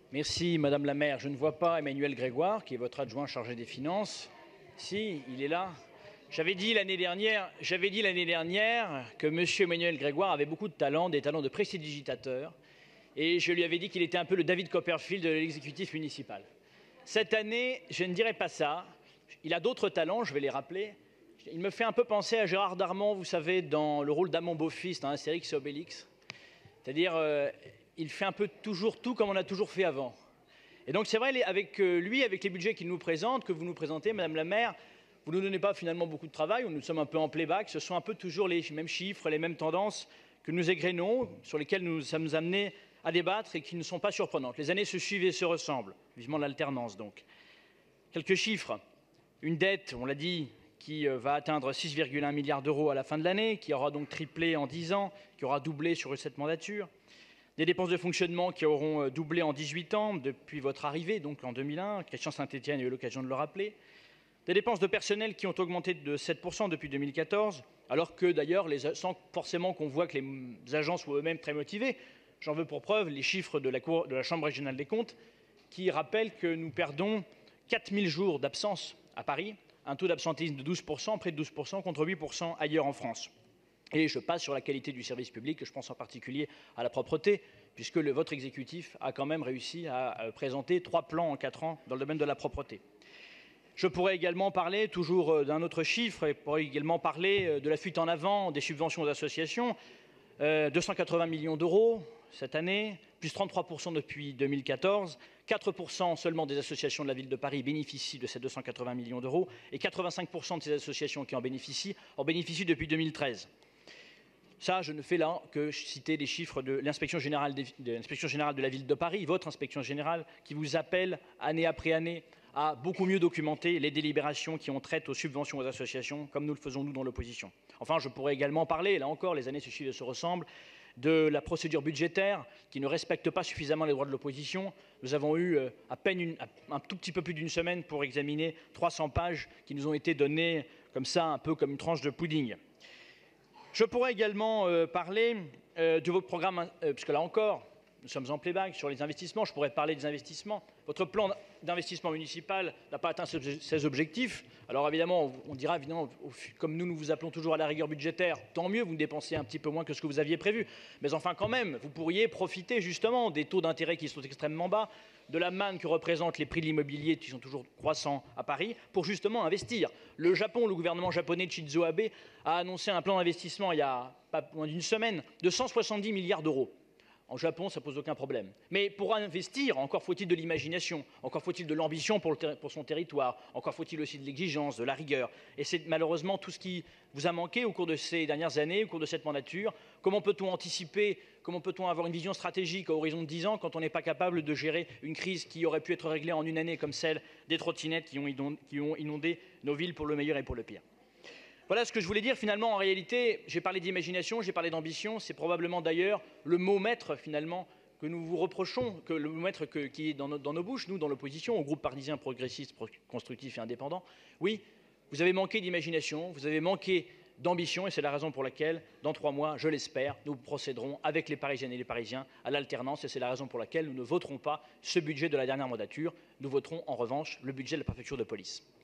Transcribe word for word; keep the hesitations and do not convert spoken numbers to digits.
Merci, Madame la maire. Je ne vois pas Emmanuel Grégoire, qui est votre adjoint chargé des Finances. Si, il est là. J'avais dit l'année dernière, j'avais dit l'année dernière que M. Emmanuel Grégoire avait beaucoup de talent, des talents de prestidigitateur, et je lui avais dit qu'il était un peu le David Copperfield de l'exécutif municipal. Cette année, je ne dirais pas ça. Il a d'autres talents, je vais les rappeler. Il me fait un peu penser à Gérard Darmon, vous savez, dans le rôle d'Amon Beaufils dans Astérix et Obélix. C'est-à-dire, euh, il fait un peu toujours tout comme on a toujours fait avant. Et donc, c'est vrai, avec lui, avec les budgets qu'il nous présente, que vous nous présentez, Madame la maire, vous ne nous donnez pas finalement beaucoup de travail, nous sommes un peu en playback, ce sont un peu toujours les mêmes chiffres, les mêmes tendances que nous égrenons, sur lesquelles nous sommes amenés à débattre et qui ne sont pas surprenantes. Les années se suivent et se ressemblent, vivement l'alternance donc. Quelques chiffres, une dette, on l'a dit, qui va atteindre six virgule un milliards d'euros à la fin de l'année, qui aura donc triplé en dix ans, qui aura doublé sur cette mandature. Des dépenses de fonctionnement qui auront doublé en dix-huit ans depuis votre arrivée, donc en deux mille un. Christian Saint-Etienne a eu l'occasion de le rappeler. Des dépenses de personnel qui ont augmenté de sept pour cent depuis deux mille quatorze, alors que d'ailleurs, sans forcément qu'on voit que les agents soient eux-mêmes très motivés. J'en veux pour preuve les chiffres de la, Cour, de la Chambre régionale des comptes qui rappellent que nous perdons quatre mille jours d'absence à Paris, un taux d'absentéisme de douze pour cent, près de douze pour cent, contre huit pour cent ailleurs en France. Et je passe sur la qualité du service public, je pense en particulier à la propreté, puisque le, votre exécutif a quand même réussi à, à présenter trois plans en quatre ans dans le domaine de la propreté. Je pourrais également parler, toujours d'un autre chiffre, et pourrais également parler de la fuite en avant des subventions aux associations, euh, deux cent quatre-vingts millions d'euros cette année, plus trente-trois pour cent depuis deux mille quatorze, quatre pour cent seulement des associations de la ville de Paris bénéficient de ces deux cent quatre-vingts millions d'euros, et quatre-vingt-cinq pour cent de ces associations qui en bénéficient en bénéficient depuis deux mille treize. Ça, je ne fais là que citer les chiffres de l'inspection générale, de l'inspection générale de la ville de Paris, votre inspection générale, qui vous appelle année après année à beaucoup mieux documenter les délibérations qui ont trait aux subventions aux associations, comme nous le faisons nous dans l'opposition. Enfin, je pourrais également parler, là encore, les années se suivent et se ressemblent, de la procédure budgétaire qui ne respecte pas suffisamment les droits de l'opposition. Nous avons eu à peine une, un tout petit peu plus d'une semaine pour examiner trois cents pages qui nous ont été données comme ça, un peu comme une tranche de pudding. Je pourrais également euh, parler euh, de votre programme, euh, puisque là encore, nous sommes en playback sur les investissements. Je pourrais parler des investissements. Votre plan d'investissement municipal n'a pas atteint ses objectifs. Alors évidemment, on dira, évidemment, comme nous, nous vous appelons toujours à la rigueur budgétaire, tant mieux, vous dépensez un petit peu moins que ce que vous aviez prévu. Mais enfin, quand même, vous pourriez profiter justement des taux d'intérêt qui sont extrêmement bas, de la manne que représentent les prix de l'immobilier qui sont toujours croissants à Paris, pour justement investir. Le Japon, le gouvernement japonais de Shinzo Abe a annoncé un plan d'investissement il y a pas moins d'une semaine de cent soixante-dix milliards d'euros. En Japon, ça ne pose aucun problème. Mais pour investir, encore faut-il de l'imagination, encore faut-il de l'ambition pour, pour son territoire, encore faut-il aussi de l'exigence, de la rigueur. Et c'est malheureusement tout ce qui vous a manqué au cours de ces dernières années, au cours de cette mandature. Comment peut-on anticiper, comment peut-on avoir une vision stratégique à horizon de dix ans quand on n'est pas capable de gérer une crise qui aurait pu être réglée en une année comme celle des trottinettes qui ont inondé, qui ont inondé nos villes pour le meilleur et pour le pire. Voilà ce que je voulais dire. Finalement, en réalité, j'ai parlé d'imagination, j'ai parlé d'ambition. C'est probablement d'ailleurs le mot maître, finalement, que nous vous reprochons, que le mot maître que, qui est dans nos, dans nos bouches, nous, dans l'opposition, au groupe parisien progressiste, constructif et indépendant. Oui, vous avez manqué d'imagination, vous avez manqué d'ambition, et c'est la raison pour laquelle, dans trois mois, je l'espère, nous procéderons avec les Parisiennes et les Parisiens à l'alternance, et c'est la raison pour laquelle nous ne voterons pas ce budget de la dernière mandature. Nous voterons en revanche le budget de la préfecture de police.